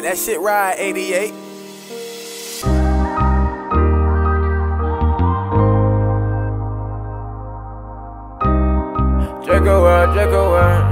Let that shit ride, 88. Draco World, Draco World.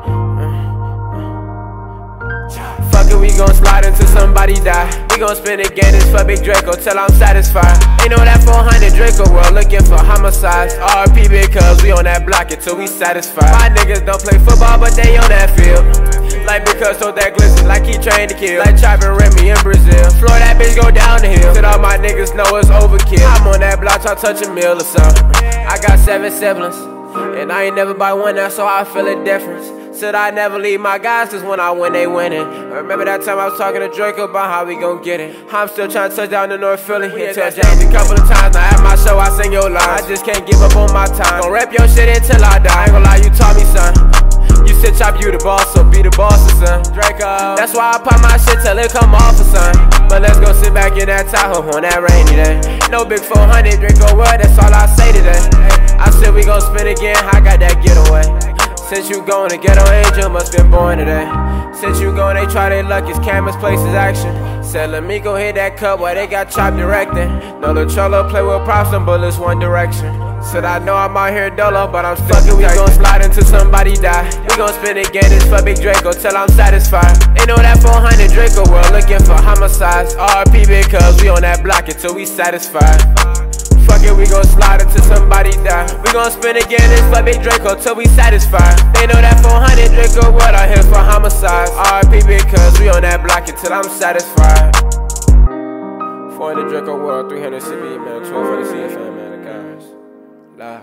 Fuck it, we gon' slide until somebody die. We gon' spin again, it's for Big Draco till I'm satisfied. Ain't know that 400 Draco World looking for homicides. RP because we on that block until we satisfied. My niggas don't play football, but they on that field. Like because so that glisten, like he trained to kill. Like Chop and Remy in Brazil. Floor that bitch go down the hill. Till all my niggas know it's overkill. I'm on that block, try touch a meal or something. I got 7 siblings, and I ain't never buy one now, so I feel a difference. Said I never leave my guys, cause when I win, they winning. I remember that time I was talking to Draco about how we gon' get it. I'm still trying to touch down to North Philly. We touched down a couple of times, now at my show I sing your line. I just can't give up on my time. Gon' rap your shit until I die. I ain't gon' lie, you taught me, son. You said Chop, you the boss, so be the boss, son. Draco. That's why I pop my shit till it come off, son. But let's go sit back in that Tahoe on that rainy day. No big 400 Draco World, that's all I say today. I said we gon' spin again, I got that getaway. Since you gone, the ghetto angel must been born today. Since you gone, they try their luck, it's Camus places action. Said let me go hit that cup while they got Chop directing. No Latrello play with props and bullets one direction. Said I know I'm out here dolo, but I'm still fucking. We gon' slide until somebody die. We gon' spin again, it's for Big Draco till I'm satisfied. Ain't know that 400 Draco World looking for homicides. RP because we on that block until we satisfied. Fuck it, we gon' slide until somebody die. We gon' spin again, it's for Big Draco till we satisfied. They know that 400 Draco World out here for homicides. RP because we on that block until I'm satisfied. 400 Draco World, 300 CB, man, 1200 CFM, man, the guys. Love.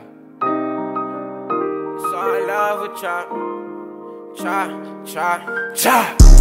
So I love with Chop. Chop, Chop, Chop.